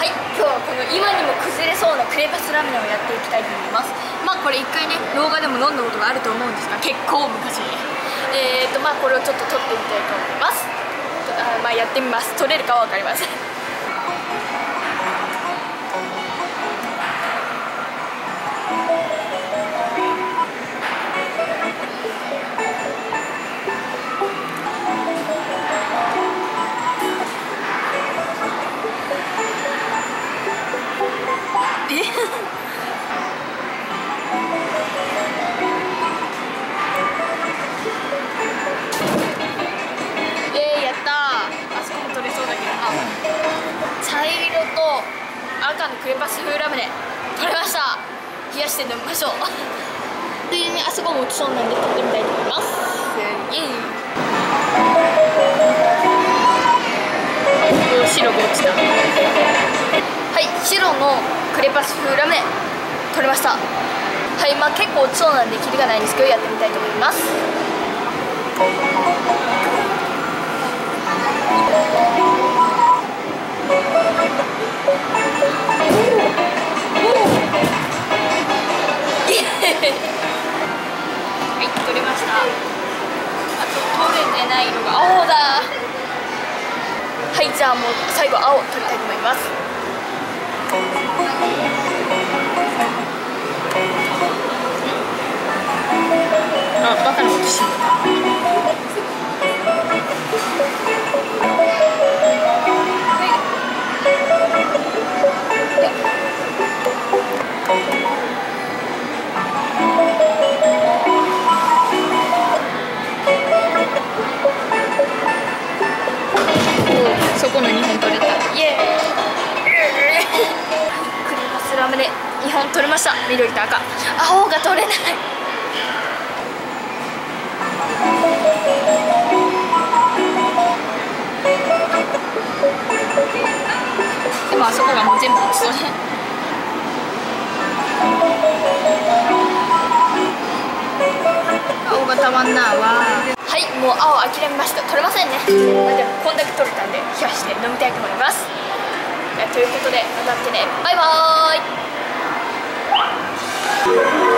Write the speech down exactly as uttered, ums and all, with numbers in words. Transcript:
はい、今日はこの今にも崩れそうなクレパスラムネをやっていきたいと思います。まあこれ一回ね動画でも飲んだことがあると思うんですが、結構昔にえーとまあこれをちょっと撮ってみたいと思います。あまあやってみます。撮れるかは分かりません。茶色と赤のクレパス風ラムネ取れました。冷やして飲みましょう。ついでにあそこも落ちそうなんで取ってみたいと思います。イエイ。白が落ちた。はい、白のクレパス風ラムネ取れました。はい、まあ結構落ちそうなんでキリがないんですけどやってみたいと思います。はい、取れました。あと取れてない色が青だ。はい、じゃあもう最後青取りたいと思います。あ、バカなことしてる。そこのにほん取れた。イエーイ。クレパスラムネにほん取れました。緑と赤。青が取れない。でもあそこがもう全部落ちそうね。青がたまんなわ。はい、もう青諦めました。取れませんね。まあ、でもこんだけ取れたんで冷やして飲みたいと思います。ということでまた見てね。バイバーイ。